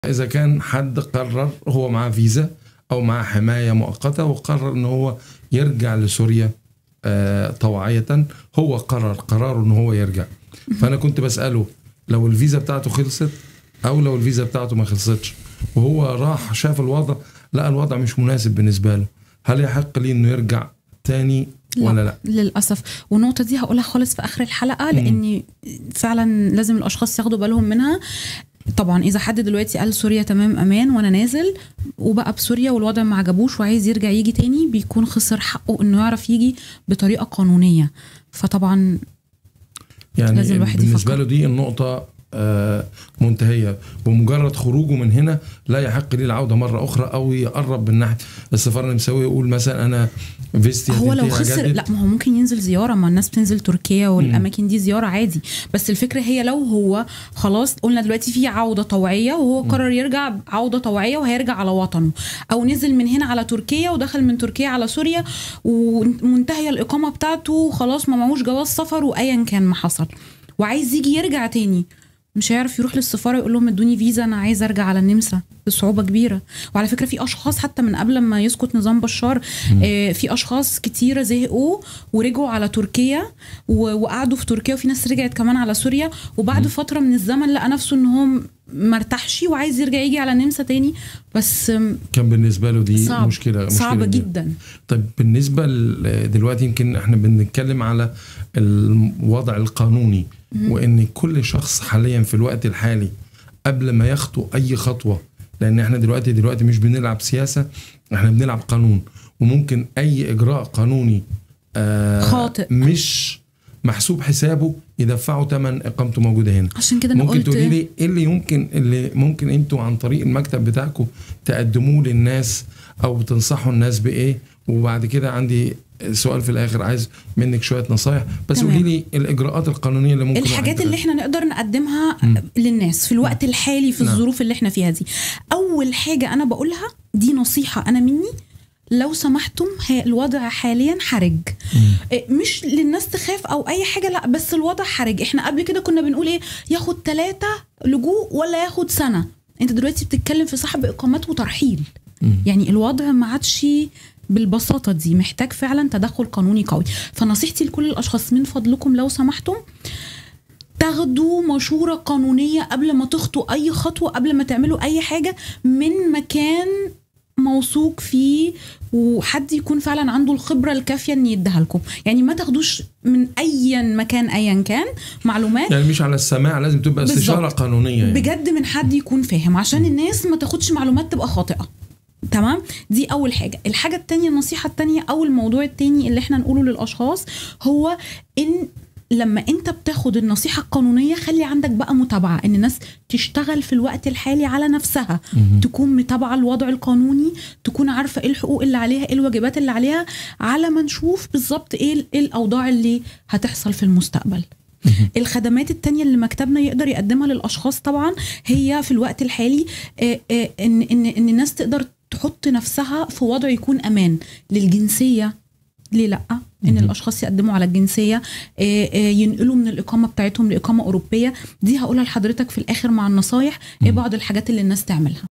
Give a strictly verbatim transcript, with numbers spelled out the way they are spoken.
إذا كان حد قرر هو معاه فيزا أو معاه حماية مؤقتة وقرر إن هو يرجع لسوريا آه طوعية، هو قرر قراره إن هو يرجع. فأنا كنت بسأله لو الفيزا بتاعته خلصت أو لو الفيزا بتاعته ما خلصتش وهو راح شاف الوضع لقى الوضع مش مناسب بالنسبة له، هل يحق لي إنه يرجع تاني ولا لا؟ للأسف. والنقطة دي هقولها خالص في آخر الحلقة، لأني فعلا لازم الأشخاص ياخدوا بالهم منها. طبعا إذا حد دلوقتي قال سوريا تمام أمان وأنا نازل وبقى بسوريا والوضع ما عجبوش وعايز يرجع يجي تاني، بيكون خسر حقه إنه يعرف يجي بطريقة قانونية. فطبعا يعني لازم الواحد بالنسبة يفكر. له دي النقطة آه منتهية، ومجرد خروجه من هنا لا يحق لي العودة مرة أخرى أو يقرب من ناحية السفارة النمساوية يقول مثلا أنا فيستي هو لو خسر لا، ما هو ممكن ينزل زيارة، ما الناس بتنزل تركيا والأماكن دي زيارة عادي. بس الفكرة هي لو هو خلاص قلنا دلوقتي في عودة طوعية وهو قرر يرجع عودة طوعية وهيرجع على وطنه، أو نزل من هنا على تركيا ودخل من تركيا على سوريا ومنتهية الإقامة بتاعته خلاص ما معهوش جواز سفر وأيا كان ما حصل وعايز يجي يرجع تاني، مش هيعرف يروح للسفارة يقول لهم ادوني فيزا أنا عايز أرجع على النمسا بصعوبة كبيرة. وعلى فكرة في أشخاص حتى من قبل ما يسقط نظام بشار آه في أشخاص كتيرة زهقوا ورجعوا على تركيا وقعدوا في تركيا، وفي ناس رجعت كمان على سوريا، وبعد فترة من الزمن لقى نفسه إن هو مرتاحش وعايز يرجع يجي على النمسا تاني. بس كان بالنسبة له دي صعب مشكلة صعبة مشكلة جدا. طيب بالنسبة دلوقتي يمكن احنا بنتكلم على الوضع القانوني، وان كل شخص حاليا في الوقت الحالي قبل ما يخطو اي خطوة، لان احنا دلوقتي دلوقتي مش بنلعب سياسة، احنا بنلعب قانون، وممكن اي اجراء قانوني آه خاطئ مش محسوب حسابه يدفعوا ثمن اقامته موجوده هنا. عشان كده انا ممكن قلت تقولي لي ايه اللي يمكن اللي ممكن انتوا عن طريق المكتب بتاعكم تقدموه للناس او بتنصحوا الناس بايه؟ وبعد كده عندي سؤال في الاخر عايز منك شويه نصايح، بس قولي لي الاجراءات القانونيه اللي ممكن الحاجات اللي احنا نقدر نقدمها م. للناس في الوقت م. الحالي في الظروف م. اللي احنا فيها دي. اول حاجه انا بقولها دي نصيحه انا مني، لو سمحتم الوضع حاليا حرج. مم. مش للناس تخاف او اي حاجه، لا بس الوضع حرج. احنا قبل كده كنا بنقول ايه، ياخد ثلاثة لجوء ولا ياخد سنه، انت دلوقتي بتتكلم في سحب اقامات وترحيل. مم. يعني الوضع ما عادش بالبساطه دي، محتاج فعلا تدخل قانوني قوي. فنصيحتي لكل الاشخاص من فضلكم لو سمحتم تاخدوا مشورة قانونية قبل ما تخطوا أي خطوة، قبل ما تعملوا أي حاجة، من مكان موثوق فيه وحد يكون فعلا عنده الخبرة الكافية ان يديها لكم. يعني ما تاخدوش من اي مكان ايا كان معلومات، يعني مش على السماع، لازم تبقى استشارة قانونية يعني. بجد من حد يكون فاهم، عشان الناس ما تاخدش معلومات تبقى خاطئة. تمام، دي اول حاجة. الحاجة التانية، النصيحة التانية او الموضوع التاني اللي احنا نقوله للاشخاص هو ان لما انت بتاخد النصيحة القانونية خلي عندك بقى متابعة، ان الناس تشتغل في الوقت الحالي على نفسها، مم. تكون متابعة الوضع القانوني، تكون عارفة ايه الحقوق اللي عليها، ايه الواجبات اللي عليها، على ما نشوف بالظبط ايه الاوضاع اللي هتحصل في المستقبل. مم. الخدمات التانية اللي مكتبنا يقدر يقدمها للاشخاص طبعا هي في الوقت الحالي اه اه ان, إن, إن الناس تقدر تحط نفسها في وضع يكون امان. للجنسية ليه لأ؟ إن الأشخاص يقدموا على الجنسية، ينقلوا من الإقامة بتاعتهم لإقامة أوروبية. دي هقولها لحضرتك في الآخر مع النصايح إيه بعض الحاجات اللي الناس تعملها.